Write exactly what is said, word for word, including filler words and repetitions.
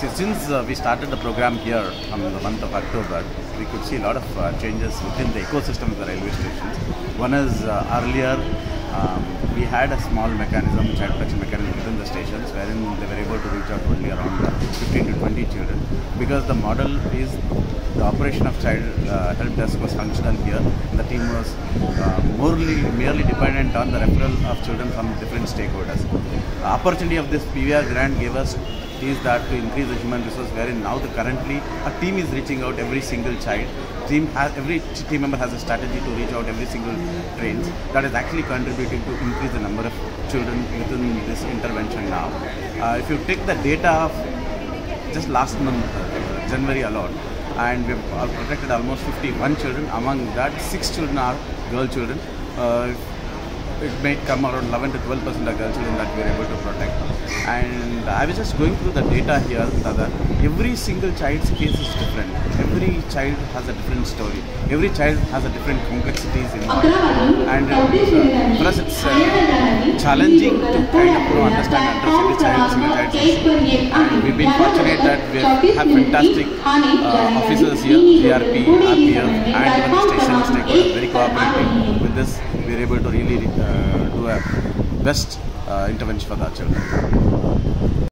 See, since uh, we started the program here on the month of October, we could see a lot of uh, changes within the ecosystem of the railway stations. One is uh, earlier um, we had a small mechanism, child protection mechanism within the stations, wherein they were able to reach out only around uh, fifteen to twenty children. Because the model is the operation of child uh, help desk was functional here. The team was uh, morely, merely dependent on the referral of children from different stakeholders. The opportunity of this P V R grant gave us is that to increase the human resource, wherein now the currently a team is reaching out every single child. Team has every team member has a strategy to reach out every single trains. That is actually contributing to increase the number of children within this intervention now. Uh, if you take the data of just last month, uh, January alone, and we've uh, protected almost fifty-one children. Among that, six children are girl children. Uh, it may come around eleven to twelve percent of girl children that we are able to protect. And I was just going through the data here, that every single child's case is different. Every child has a different story. Every child has a different complexities involved. And uh, for us it's uh, challenging to kind of you know, understand and address every child, single child's issue. And we've been fortunate that we have fantastic uh, officers here, G R P, R P F, and even the station stakeholders very cooperative with this. We are able to really uh, do a best uh, intervention for the children.